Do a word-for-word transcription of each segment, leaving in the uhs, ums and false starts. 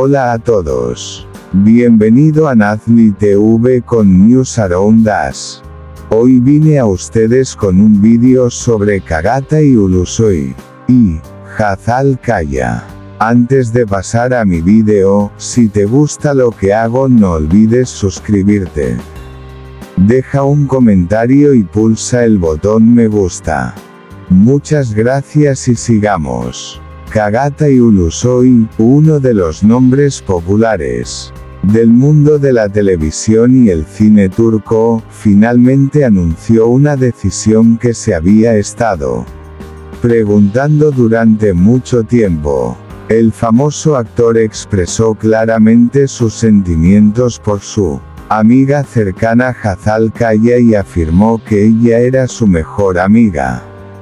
Hola a todos. Bienvenido a Nazli T V con News Around Us. Hoy vine a ustedes con un vídeo sobre Kagata y Ulusoy. Y Hazal Kaya. Antes de pasar a mi vídeo, si te gusta lo que hago no olvides suscribirte. Deja un comentario y pulsa el botón me gusta. Muchas gracias y sigamos. Kagata y Ulusoy, uno de los nombres populares del mundo de la televisión y el cine turco, finalmente anunció una decisión que se había estado preguntando durante mucho tiempo. El famoso actor expresó claramente sus sentimientos por su amiga cercana Hazal Kaya y afirmó que ella era su mejor amiga.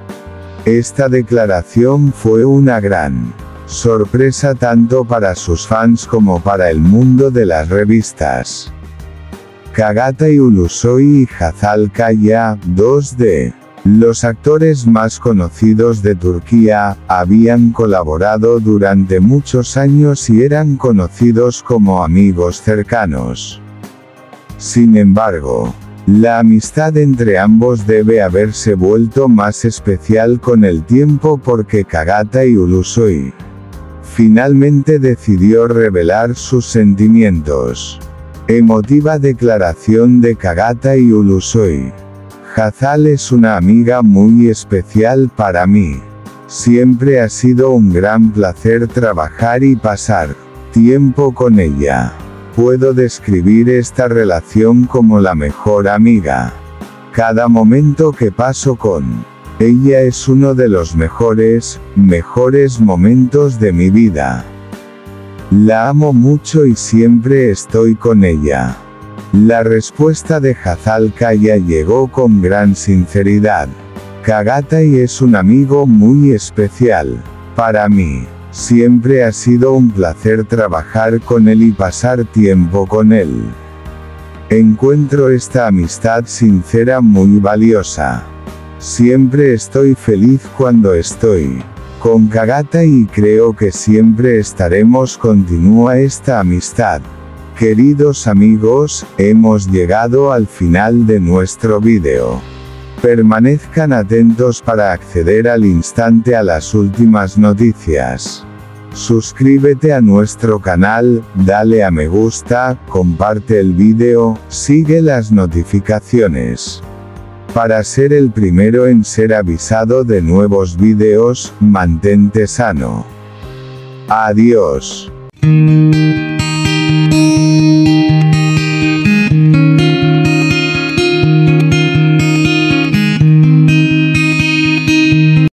Esta declaración fue una gran sorpresa tanto para sus fans como para el mundo de las revistas. Kagata y Ulusoy y Hazal Kaya, dos de los actores más conocidos de Turquía, habían colaborado durante muchos años y eran conocidos como amigos cercanos. Sin embargo, la amistad entre ambos debe haberse vuelto más especial con el tiempo porque Kagata y Ulusoy finalmente decidió revelar sus sentimientos. Emotiva declaración de Kagata y Ulusoy. Hazal es una amiga muy especial para mí. Siempre ha sido un gran placer trabajar y pasar tiempo con ella. Puedo describir esta relación como la mejor amiga. Cada momento que paso con ella es uno de los mejores, mejores momentos de mi vida. La amo mucho y siempre estoy con ella. La respuesta de Hazal Kaya llegó con gran sinceridad. Kagata y es un amigo muy especial para mí. Siempre ha sido un placer trabajar con él y pasar tiempo con él. Encuentro esta amistad sincera muy valiosa. Siempre estoy feliz cuando estoy con Kagata y creo que siempre estaremos. Continúa esta amistad. Queridos amigos, hemos llegado al final de nuestro vídeo. Permanezcan atentos para acceder al instante a las últimas noticias. Suscríbete a nuestro canal, dale a me gusta, comparte el vídeo, sigue las notificaciones. Para ser el primero en ser avisado de nuevos vídeos, mantente sano. Adiós.